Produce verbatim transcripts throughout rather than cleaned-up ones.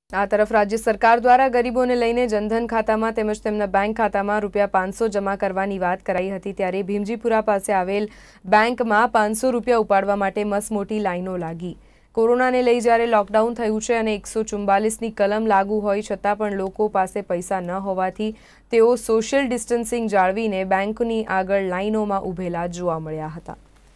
આ તરફ રાજ્ય સરકાર દ્વારા ગરીબોને લઈને જનધન ખાતામાં તેમજ તેમના બેંક ખાતામાં રૂપિયા પાંચસો જમા કરવાની વાત કરાઈ હતી, ત્યારે ભીમજીપુરા પાસે આવેલ બેંકમાં પાંચસો રૂપિયા ઉપાડવા માટે મસમોટી લાઈનો લાગી। કોરોનાને લઈ જ્યારે લોકડાઉન થયું છે અને એકસો ચુમ્બાલીસની કલમ લાગુ હોય છતાં પણ લોકો પાસે પૈસા ન હોવાથી તેઓ સોશિયલ ડિસ્ટન્સિંગ જાળવીને બેંકની આગળ લાઈનોમાં ઊભેલા જોવા મળ્યા હતા।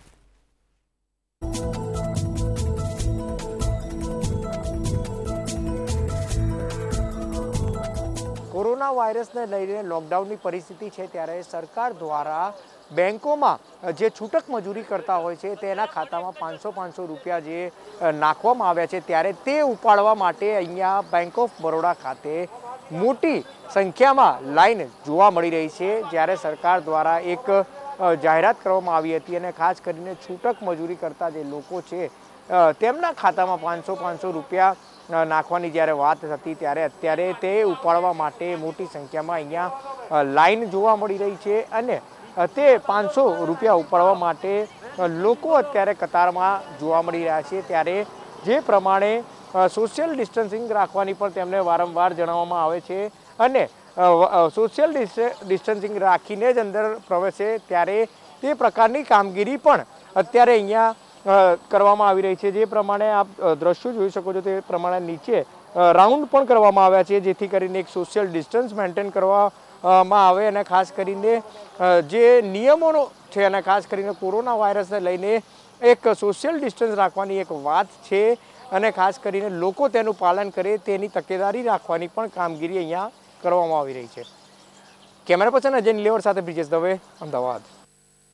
कोरोना वायरस ने लईने लॉकडाउन की परिस्थिति है त्यारे सरकार द्वारा बैंकों में जे छूटक मजूरी करता होय छे तेना खाता में पांच सौ पांच सौ रुपया जे नाखवामां आव्या छे त्यारे ते उपाड़वा माटे अहींया बैंक ऑफ बरोड़ा खाते मोटी संख्या में लाइन जोवा मळी रही है। ज्यारे सरकार द्वारा एक जाहेरात करवामां आवी हती अने खास करीने छूटक मजूरी करता जे लोको छे तेमना खाता में पांच सौ पांच सौ रुपया नाखवानी ज्यारे वात थती त्यारे अत्यारे ते उपाड़वा माटे मोटी संख्या में अहींया लाइन जोवा मळी रही है अने ते पांच सौ रुपया उपाड़वा माटे लोको अत्यारे कतारमां जोवा मळी रह्या छे। त्यारे जे प्रमाणे सोशियल डिस्टन्सिंग राखवानी पण तेमने वारंवार जणाववामां आवे छे अने सोशियल डिस्टन्सिंग राखीने ज अंदर प्रवेशे त्यारे ते प्रकारनी कामगीरी पण अत्यारे अहींया करवामां आवी रही है। जे प्रमाणे आप दृश्यो जोई शको छो ते प्रमाणे नीचे राउंड पण करवामां आव्या छे जेथी करीने एक सोशियल डिस्टन्स मेन्टेन करवामां आवे अने खास करीने जे नियमो छे अने खास करीने कोरोना वायरसने लईने एक सोशियल डिस्टन्स राखवानी एक वात छे अने खास करीने लोको तेनुं पालन करे तेनी तकेदारी राखवानी पण कामगीरी अहींया करवामां आवी रही छे। कैमरा पर्सन अजय नीलेवर साथे ब्रिजेश दवे, अमदावाद।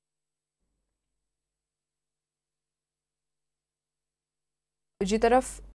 બીજી તરફ